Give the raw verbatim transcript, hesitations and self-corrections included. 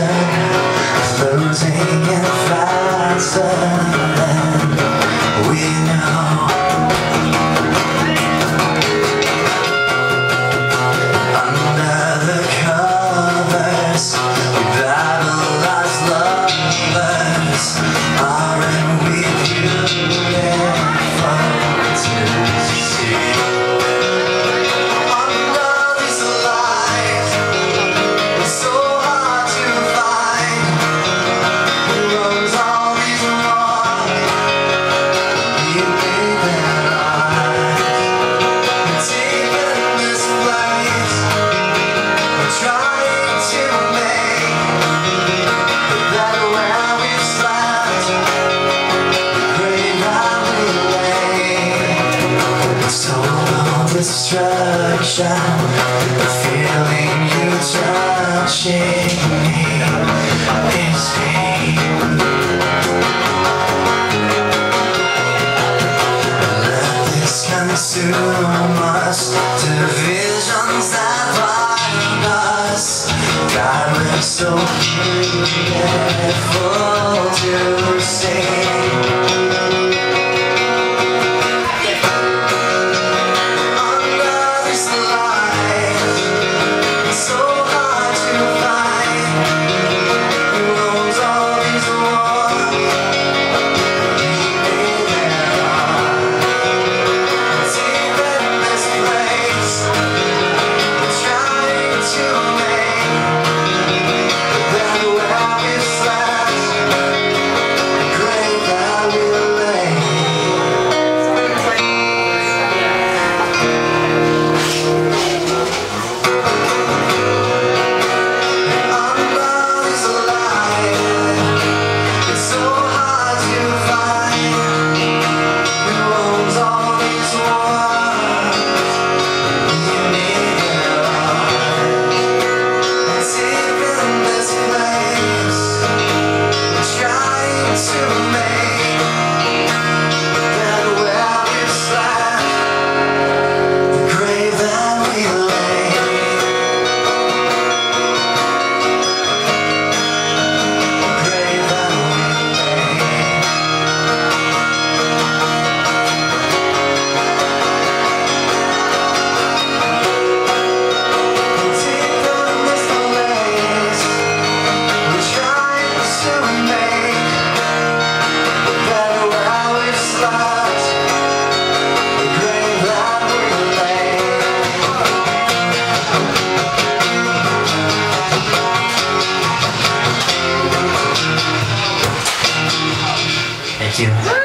floating in faster than we know. Under the covers, we battle as lovers. Aren't we beautiful to see? Destruction, the feeling you touching me is pain. Let this consume us, divisions that bind us. God, we're so beautiful to see. Thank you.